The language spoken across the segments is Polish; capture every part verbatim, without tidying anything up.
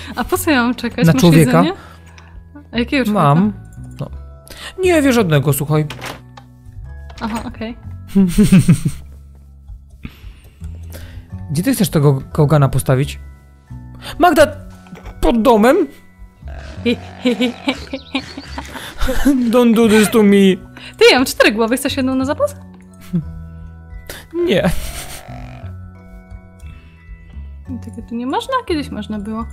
A po co ja mam czekać? Na Masz człowieka? jedzenie? A jakiego człowieka? Mam. No. Nie wie żadnego, słuchaj. Aha, okej. Gdzie ty chcesz tego kałgana postawić? Magda! Pod domem? Don't do this to me. Ty, ja mam cztery głowy, chcesz jedną na zapas? Nie. Tego tu nie można? Kiedyś można było.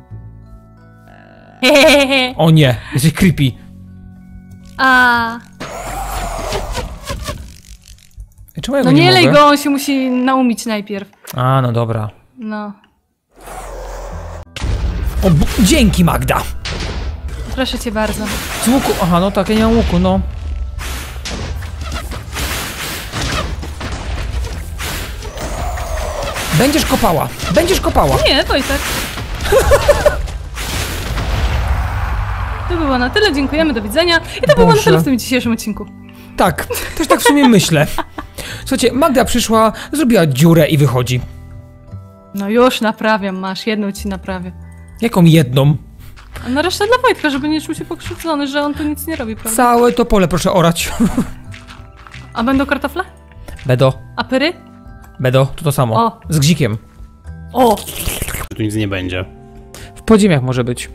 O nie, jesteś creepy. A. Ej, czemu ja No go nie, nie lej mogę? go, on się musi naumić najpierw. A, no dobra. No. O, b- dzięki, Magda. Proszę cię bardzo. Z łuku, aha, no tak, ja nie mam łuku, no. Będziesz kopała, będziesz kopała. Nie, to i tak. To było na tyle, dziękujemy, do widzenia. I to było na Boże. tyle w tym dzisiejszym odcinku. Tak, też tak w sumie myślę. Słuchajcie, Magda przyszła, zrobiła dziurę i wychodzi. No już naprawiam, masz, jedną ci naprawię. Jaką jedną? A na resztę dla Wojtka, żeby nie czuł się pokrzywdzony, że on tu nic nie robi, prawda? Całe to pole proszę orać. A będą kartofle? Bedo, A pyry? Bedo, to to samo. O. Z gzikiem. O! Tu nic nie będzie. W podziemiach może być.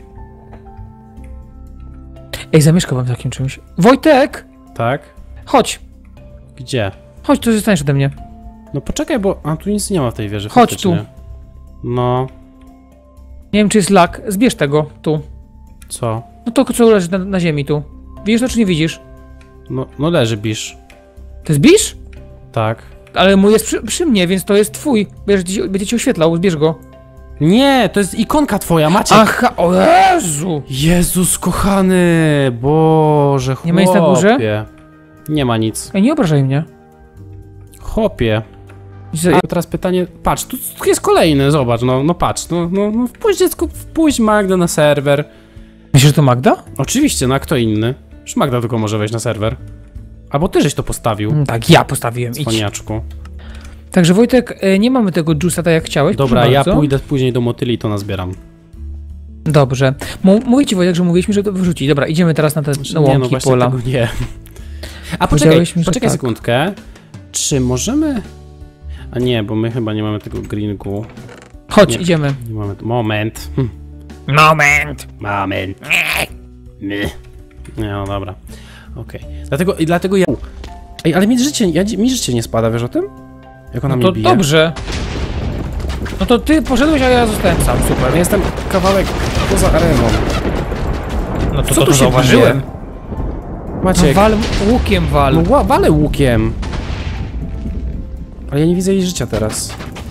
Ej, zamieszkałbym w takim czymś. Wojtek! Tak? Chodź, Gdzie? chodź, tu zostaniesz ode mnie. No poczekaj, bo... A, tu nic nie ma w tej wieży. Chodź faktycznie. tu. No... Nie wiem, czy jest lak. Zbierz tego, tu. Co? No to, co leży na, na ziemi, tu. Widzisz to, czy nie widzisz? No, no leży bisz. To jest bisz? Tak. Ale mój jest przy, przy mnie, więc to jest twój. Będzie ci, będzie ci oświetlał, zbierz go. Nie, to jest ikonka twoja, Maciek! Aha, o Jezu! Jezus kochany! Boże, chłopie. Nie ma nic na górze? Nie ma nic. Ej, nie obrażaj mnie. Chłopie. Widzisz, A teraz pytanie... Patrz, tu, tu jest kolejny, zobacz, no, no patrz. No, no, no wpuść dziecko, wpuść Magdę na serwer. Myślisz, że to Magda? Oczywiście, no a kto inny? Już Magda tylko może wejść na serwer. Albo ty żeś to postawił, Mm, tak, ja postawiłem, idź. cwaniaczku. Także Wojtek, e, nie mamy tego juice'a tak jak chciałeś. Dobra, proszę ja bardzo. pójdę później do motyli i to nazbieram. Dobrze. M mówię ci, Wojtek, że mówiliśmy, że to wyrzucić. Dobra, idziemy teraz na te na nie, łąki, no właśnie pola. tego nie. A poczekaj, Powiedziałeś mi, że poczekaj tak. sekundkę. Czy możemy... A nie, bo my chyba nie mamy tego greengu. Chodź, Nie. idziemy. Nie mamy... Moment. Hm. Moment! Moment. Nie, no dobra. Okej. Dlatego, i dlatego ja... Ej, ale mi życie, ja, mi życie nie spada, wiesz o tym? Jak ona No mnie to bije. dobrze. No to ty poszedłeś, a ja zostałem sam, super. Ja jestem kawałek poza areną. No to Co to, tu to się zauważyłem. bije? No Maciek, wal, łukiem wal. no ła- walę łukiem. Ale ja nie widzę jej życia teraz.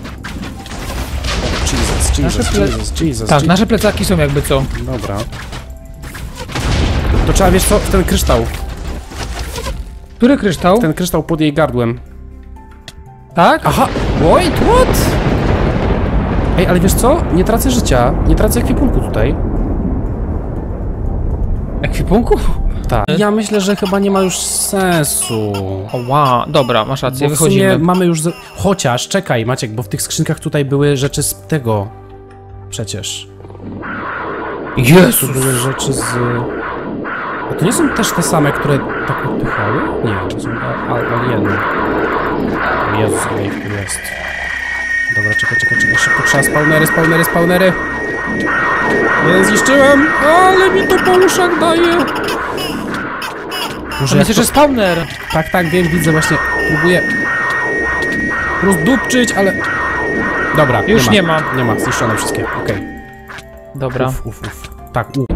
O, Jesus, Nasze Jesus, ple- Jesus, Jesus. Tak, Je- nasze plecaki są jakby co. Dobra. To trzeba, wiesz co, w ten kryształ. Który kryształ? Ten kryształ pod jej gardłem. Tak? Aha! Wait, what? Ej, ale wiesz co? Nie tracę życia. Nie tracę ekwipunku tutaj. Ekwipunku? Tak. Ja myślę, że chyba nie ma już sensu. O, wow, dobra, masz rację, Bo w sumie wychodzimy. mamy już... Z... Chociaż, czekaj Maciek, bo w tych skrzynkach tutaj były rzeczy z tego. Przecież. Tu Jezus! były rzeczy z... A to nie są też te same, które tak odpychały? Nie, to są a- a- alieny. O Jezus, ale ich tu jest. Dobra, czekaj, czekaj, czekaj, szybko trzeba spawnery, spawnery, spawnery. Jeden zniszczyłem, ale mi to po uszach daje. Może To jest jak to... jeszcze spawner! Tak, tak, wiem, widzę, właśnie próbuję rozdupczyć, ale... Dobra, Już nie ma. Nie ma, zniszczone wszystkie, okej. Dobra. Uf, uf, uf. Tak, u.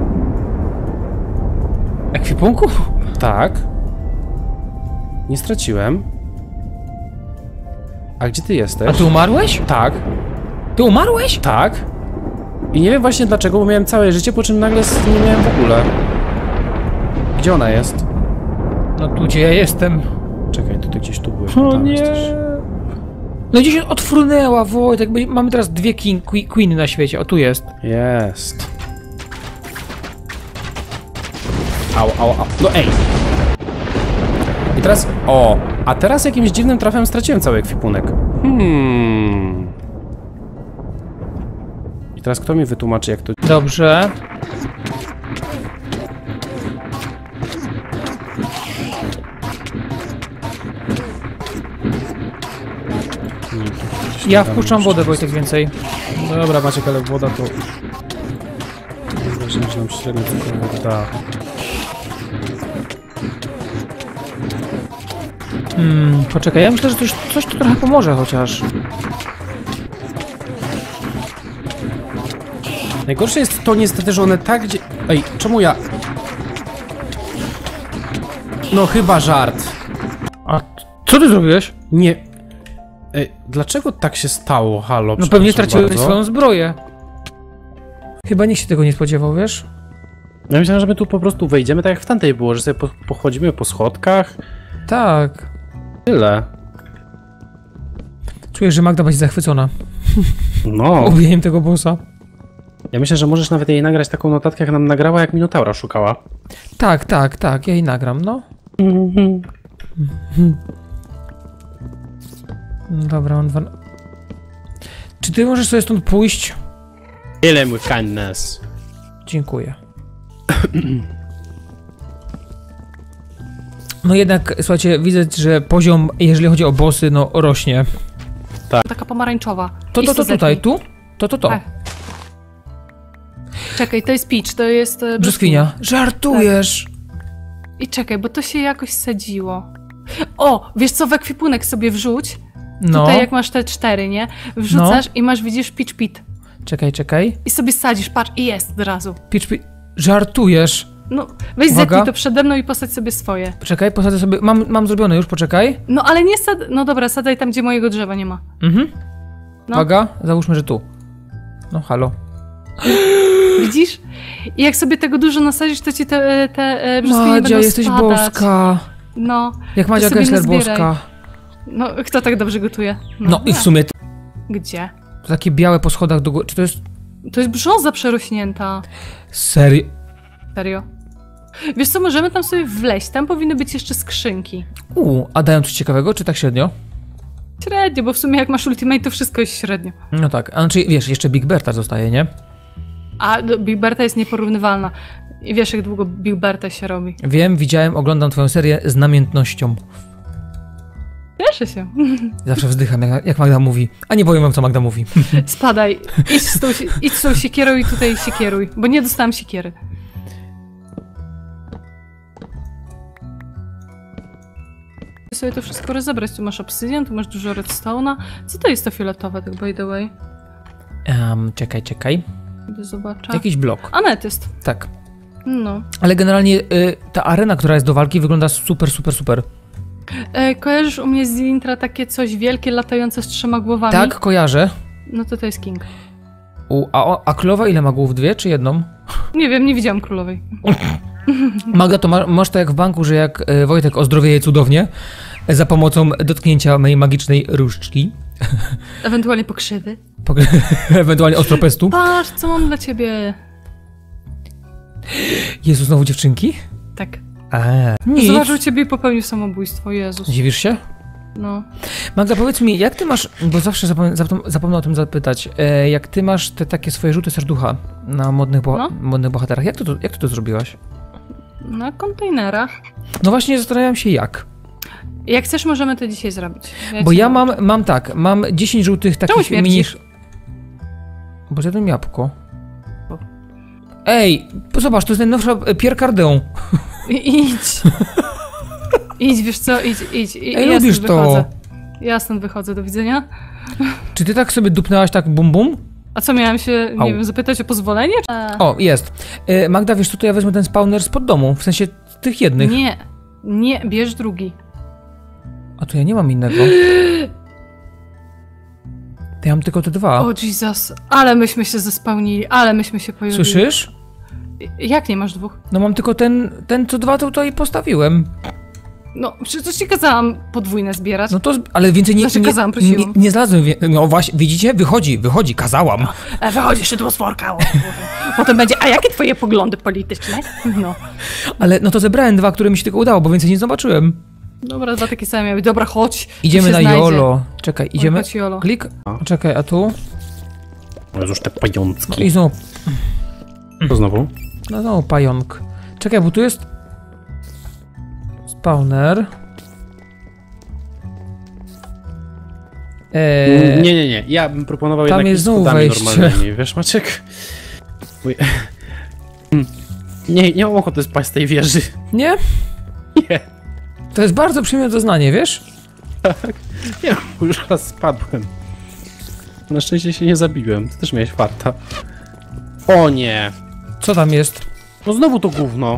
Ekwipunku? Tak. Nie straciłem. A gdzie ty jesteś? A ty umarłeś? Tak, Ty umarłeś? tak. I nie wiem właśnie dlaczego, bo miałem całe życie, po czym nagle s- nie miałem w ogóle. Gdzie ona jest? No tu gdzie ja jestem. Czekaj, tutaj gdzieś tu byłeś. O tam nie. jesteś. No gdzieś się odfrunęła, Wojtek. By- Mamy teraz dwie king, que- queeny na świecie. O, tu jest. Jest. Au, au, au. No ej! I teraz... O! A teraz jakimś dziwnym trafem straciłem cały ekwipunek. Hmm. teraz kto mi wytłumaczy, jak to... Dobrze. Nie, tu gdzieś Ja tam wpuszczam jeszcze wodę, jest. Wojtek, więcej. Dobra, Maciek, ale woda to... Mam wrażenie, że nam średnio tylko da. Hmm, poczekaj, ja myślę, że coś, coś tu trochę pomoże chociaż. Najgorsze jest to niestety, że one tak gdzie... Ej, czemu ja... No chyba żart. A co ty zrobiłeś? Nie... Ej, dlaczego tak się stało? Halo, No pewnie przepraszam straciłeś bardzo. swoją zbroję. Chyba nikt się tego nie spodziewał, wiesz? Ja myślałem, że my tu po prostu wejdziemy tak jak w tamtej było, że sobie po, pochodzimy po schodkach. Tak. Tyle. Czuję, że Magda będzie zachwycona No. ubijeniem tego bossa. Ja myślę, że możesz nawet jej nagrać taką notatkę, jak nam nagrała, jak Minotaura szukała. Tak, tak, tak, ja jej nagram, no. Dobra, mam dwa... Czy ty możesz sobie stąd pójść? Kill him with kindness. Dziękuję. No jednak, słuchajcie, widzę, że poziom, jeżeli chodzi o bossy, no rośnie. Taka pomarańczowa. To, Idź to, to zepnij. tutaj, tu? To, to, to. Tak. Czekaj, to jest Peach, to jest e, Brzoskwinia. Żartujesz! I czekaj, bo to się jakoś sadziło. O, wiesz co, w ekwipunek sobie wrzuć. No, Tutaj jak masz te cztery, nie? Wrzucasz i masz, widzisz, Peach Pit. czekaj, czekaj. I sobie sadzisz, patrz, i jest od razu. Pitch, pitch. Żartujesz! No, weź Uwaga. zepnij to przede mną i posadź sobie swoje. Czekaj, posadzę sobie. Mam, mam zrobione już, poczekaj. No, ale nie sad... No dobra, sadaj tam, gdzie mojego drzewa nie ma. Mhm. No. Uwaga, załóżmy, że tu. No, halo. Widzisz? I jak sobie tego dużo nasadzisz, to ci te, te e, brzoskwinie Madzia, będą jesteś spadać. boska. No. Jak Madzia sobie Gessler nazbieraj. boska. No, kto tak dobrze gotuje? No i w sumie to Gdzie? takie białe po schodach do góry. Czy to jest... To jest brzoza przerośnięta. Serio? Serio. Wiesz co, możemy tam sobie wleźć. Tam powinny być jeszcze skrzynki. Uuu, a dają coś ciekawego, czy tak średnio? Średnio, bo w sumie jak masz Ultimate, to wszystko jest średnio. No tak, a znaczy, wiesz, jeszcze Big Berta zostaje, nie? A do- Big Berta jest nieporównywalna. I wiesz, jak długo Big Berta się robi. Wiem, widziałem, oglądam twoją serię z namiętnością. Cieszę się. Zawsze wzdycham, jak, jak Magda mówi. A nie powiem wam, co Magda mówi. Spadaj. Idź z tą, si- idź z tą siekierą i tutaj siekieruj. Bo nie dostałam siekiery. Sobie to wszystko rozebrać. Tu masz obsydian, tu masz dużo redstone'a. Co to jest to fioletowe, tak by the way? Um, czekaj, czekaj. Idę zobaczę. Jakiś blok. Ametyst. Tak. No. Ale generalnie y, ta arena, która jest do walki, wygląda super, super, super. E, kojarzysz u mnie z intra takie coś wielkie, latające z trzema głowami? Tak, kojarzę. No to to jest King. U, a, a królowa ile ma głów? Dwie czy jedną? Nie wiem, nie widziałam królowej. Magda, to ma, masz to jak w banku, że jak y, Wojtek ozdrowieje cudownie y, za pomocą dotknięcia mojej magicznej różdżki, Ewentualnie pokrzywy. po- ewentualnie ostropestu. Patrz, co mam dla ciebie. Jezu, znowu dziewczynki? Tak. Eee, nic. Zobaczył ciebie i popełnił samobójstwo, Jezus. Dziwisz się? No. Magda, powiedz mi, jak ty masz, bo zawsze zapom zapom zapomnę o tym zapytać, e, jak ty masz te takie swoje rzuty serducha na modnych, bo No. modnych bohaterach, jak ty, to, jak ty to zrobiłaś? Na kontenerach. No właśnie zastanawiam się jak, Jak chcesz, możemy to dzisiaj zrobić. bo ci ja nauczę. mam, mam tak, mam dziesięć żółtych Czemu takich mini... śmierdzisz? Bo zjadłem jabłko. Bo. Ej, zobacz, to jest najnowsza e, Pierre Cardin. I- Idź. Idź, wiesz co, idź, idź. I, Ej, ja lubisz stąd to. wychodzę. Ja stąd wychodzę, do widzenia. Czy ty tak sobie dupnęłaś tak bum bum? A co, miałam się, nie Au. wiem, zapytać o pozwolenie? E, O, jest. E, Magda, wiesz co, to ja wezmę ten spawner spod domu, w sensie tych jednych. nie, nie, bierz drugi. A to ja nie mam innego. To ja mam tylko te dwa. O Jesus, ale myśmy się zespełnili, ale myśmy się pojawili. Słyszysz? Jak nie masz dwóch? No mam tylko ten, ten co dwa to tutaj postawiłem. No, przecież ci kazałam podwójne zbierać. No to, z- ale więcej nie, Znaczy, nie, kazałam, nie, prosiłam. nie znalazłem. wie- No właśnie, widzicie? Wychodzi, wychodzi, kazałam. E, wychodzi szydło z worka. o, Potem będzie, a jakie twoje poglądy polityczne? No. Ale no to zebrałem dwa, które mi się tylko udało, bo więcej nie zobaczyłem. Dobra, dwa takie same miały. Dobra, chodź. tu Idziemy się na znajdzie. Jolo. Czekaj, idziemy. Chodź, Jolo. Klik. Czekaj, a tu? O Jezuż, te pajączki. I znowu, Co znowu? no znowu pająk. Czekaj, bo tu jest... Spawner. Eee, Nie, nie, nie. Ja bym proponował tam jednak jest iść znowu schodami wejście. normalnymi. Wiesz, Maciek? Uj. Nie, nie mam ochoty spać z tej wieży. nie? Nie. To jest bardzo przyjemne doznanie, wiesz? Nie, już raz spadłem. Na szczęście się nie zabiłem. Ty też miałeś farta. O nie. Co tam jest? No znowu to gówno.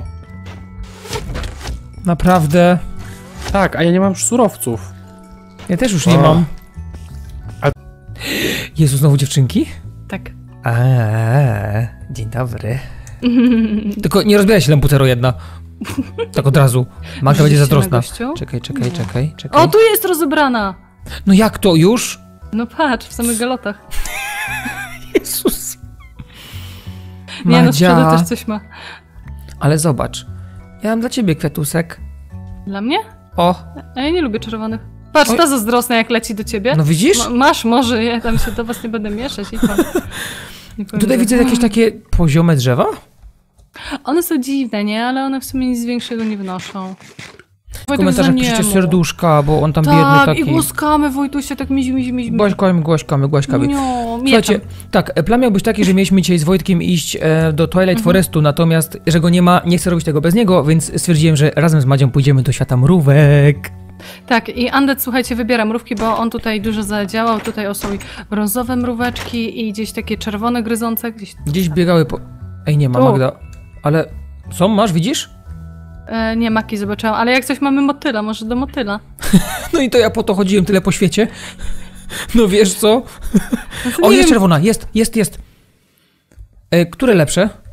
Naprawdę? Tak, a ja nie mam już surowców. Ja też już nie O. mam. A- Jezu, znowu dziewczynki? Tak. Eee, dzień dobry. Tylko nie rozbieraj się, Lemputero jedna. Tak od razu. Magda będzie Rzucić się zazdrosna. na gościu? Czekaj, czekaj, czekaj, czekaj. O, tu jest rozebrana! No jak to już? No patrz, w samych galotach. Jezus. Nie, no z przodu Madzia, też coś ma. ale zobacz. Ja mam dla ciebie kwiatusek. Dla mnie? O, A ja nie lubię czerwonych. Patrz, Oj. ta zazdrosna jak leci do ciebie. no widzisz? Ma, masz, może, ja tam się do was nie będę mieszać. I tam. Nie powiem, Tutaj że- widzę jakieś takie poziome drzewa. One są dziwne, nie? Ale one w sumie nic większego nie wnoszą. W komentarzach piszcie serduszka, bo on tam tak, biedny taki. i głoskamy Wojtusia, tak mizi, mizi, mizi. Głaśkami, głaśkami, głaśkami. No, Słuchajcie, tak, plan miał być taki, że mieliśmy dzisiaj z Wojtkiem iść e, do Twilight Mhm. Forestu, natomiast, że go nie ma, nie chcę robić tego bez niego, więc stwierdziłem, że razem z Madzią pójdziemy do świata mrówek. Tak, i Andet, słuchajcie, wybiera mrówki, bo on tutaj dużo zadziałał. Tutaj o, są brązowe mróweczki i gdzieś takie czerwone gryzące. Gdzieś... Gdzieś biegały po... Ej, nie ma, Tu. Magda. Ale są, masz, widzisz? E, nie, maki zobaczyłam, ale jak coś mamy motyla, może do motyla. No i to ja po to chodziłem tyle po świecie. No wiesz co? No to O, nie jest wiem. czerwona, jest, jest, jest. E, które lepsze?